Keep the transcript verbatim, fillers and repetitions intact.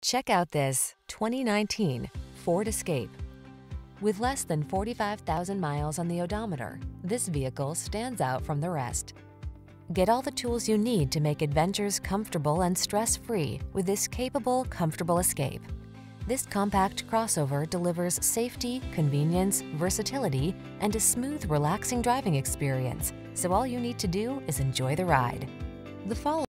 Check out this twenty nineteen Ford Escape. With less than forty-five thousand miles on the odometer, this vehicle stands out from the rest. Get all the tools you need to make adventures comfortable and stress-free with this capable, comfortable Escape. This compact crossover delivers safety, convenience, versatility, and a smooth, relaxing driving experience, so all you need to do is enjoy the ride. The following